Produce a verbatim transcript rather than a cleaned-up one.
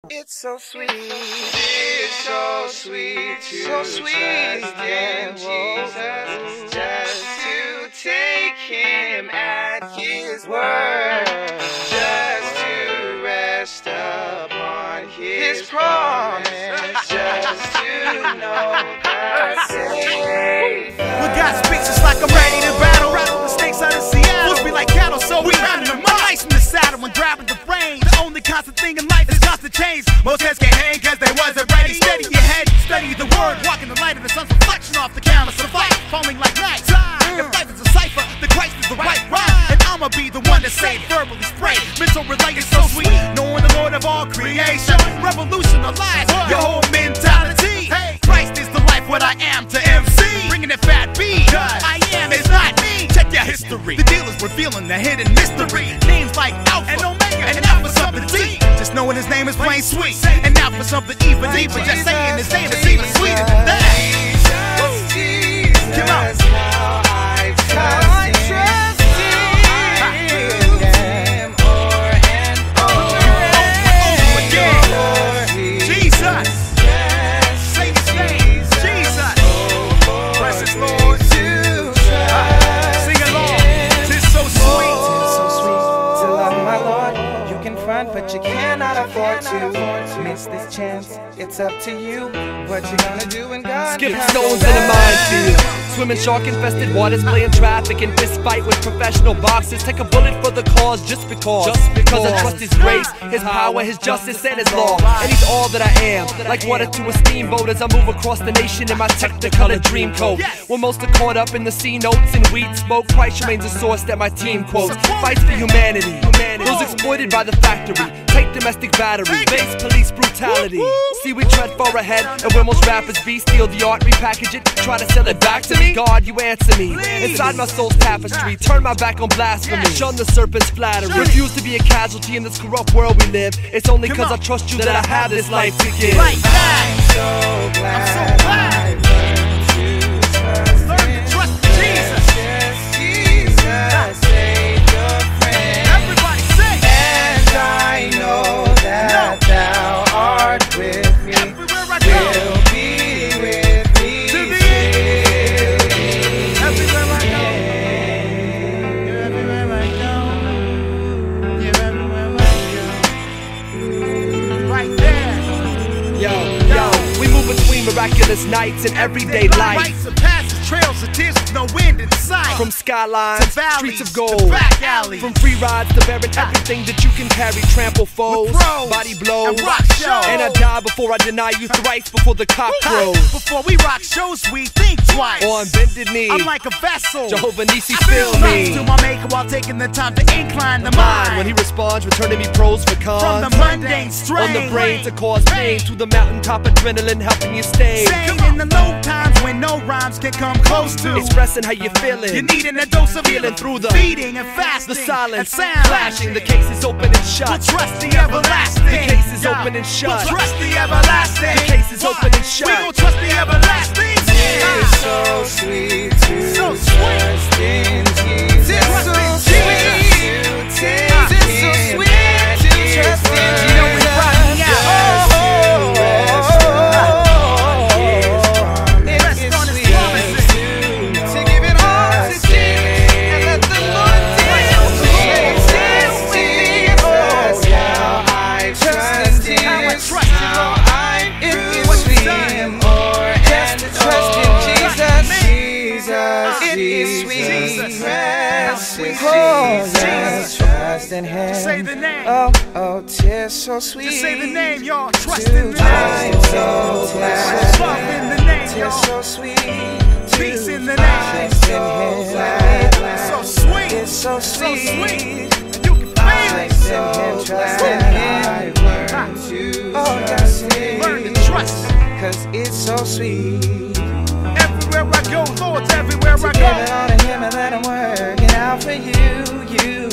It's so sweet, it's so sweet, so sweet, in Jesus, just to take him at his word, just to rest upon his promise, just to know that Savior. When God speaks, it's like I'm ready to battle. The stakes out of Seattle, fools be like cattle, so we round them up. Ice from the saddle when grabbing the reins. The only constant thing in life is constant change. Most heads can't hang cause they wasn't ready. Steady your head, study the word, walk in the light of the sun's reflection off the canvas of light, falling like night. If life is a cipher, the Christ is the right rhyme, and I'ma be the one to say verbally spray. Mental relate is so sweet, knowing the Lord of all creation. Revolutionize your whole mentality. Christ is the life, what I am to M C. Bringing it fat B, I am is not me. Check your history, the deal is revealing the hidden mystery. Names like Alpha and Omega, and now for something deep. Just knowing his name is plain sweet, and now for something even deeper. Just saying his name is even sweeter than that. Jesus, Jesus, Come on. how I trust I him. trust I prove him o'er and over again. Lord, Jesus, yes, say his name, Jesus, precious Lord. to trust Sing along, tis so Tis sweet. so sweet to love my Lord. You can front, but you cannot afford to miss this chance. It's up to you. What you gonna do when God Skip comes stones in a minefield, swimming shark-infested waters, playing traffic and fist fight with professional boxers. Take a bullet for the cause just because. Just because I trust His grace, His power, His justice, and His law. And He's all that I am, like water to a steamboat as I move across the nation in my technicolor dream coat. When most are caught up in the C notes and weed smoke, Christ remains a source that my team quotes. Fights for humanity, those exploited by the factory. Take domestic battery, base police brutality. See, we tread far ahead, and where most rappers be, steal the art, repackage it, try to sell it back to me. God, you answer me. Inside my soul's tapestry, turn my back on blasphemy, shun the serpent's flattery. Refuse to be a casualty in this corrupt world we live. It's only cause I trust you that I have this life to give. Like that. I'm so glad. I'm so glad. I learned to trust Learn to trust Jesus. Yes, Jesus, Savior, friend. Everybody say, And I know that Thou art with me. everywhere I go, Will be with me. to the till end. the Everywhere I go, end. you're everywhere I go, you're everywhere I go. Right there. Yo, yo, we move between miraculous nights and everyday life. Rites of passes, trails of tears with no wind in sight. From skylines, to valleys, streets of to gold, back alleys. from free rides to bearing everything that you can carry. Trample foes, With pros body blows, and rock shows. and I die before I deny you thrice before the cock crows. Before we rock shows, we think twice. On bended knee, I'm like a vessel. Jehovah Nissi, I fill feel me. to my maker while taking the time to incline the Mind mind. when He responds, returning me pros for cons. From the mundane strain, on the brain to cause pain, to the mountaintop adrenaline helping you stay. Sane in the low times when no rhymes can come close to. Expressing how you're feeling. You're needing a dose of Feeling through the feeding and fasting, the silence, and sound flashing. The case is open and We'll shut. trust the everlasting. The case is Yeah. open and shut. We'll trust the everlasting. The case is Why? open and shut. We gon' trust the everlasting. It's so sweet to So sweet. trust in Jesus. It's so Trust sweet. in Jesus. It's so Take sweet him to at trust his in Jesus. You know we word. rock me out. Just to rest upon his Rest promise. on his It's promises. sweet to give it all to Jesus and let the Lord deal with it. Jesus, how I trust him. How I trust him, How Lord. I It is prove done. him o'er and to trust over. in Jesus. Jesus, It is Jesus, sweet. precious Oh, Jesus, yes. trust in him. Just say the name. Oh, oh, 'tis so sweet. Just say the name, y'all. Trust To in the I'm name. so glad. Love in the name, 'Tis y'all. so sweet. To Peace in the trust name. in him. So sweet. It's so So sweet. sweet. And you can feel it. Trust in him, trust in him. I've learned to oh, trust him. Learn to trust. Cause it's so sweet. Everywhere I go, Lord's everywhere I To give it go. all to him and let him work it out for you, you.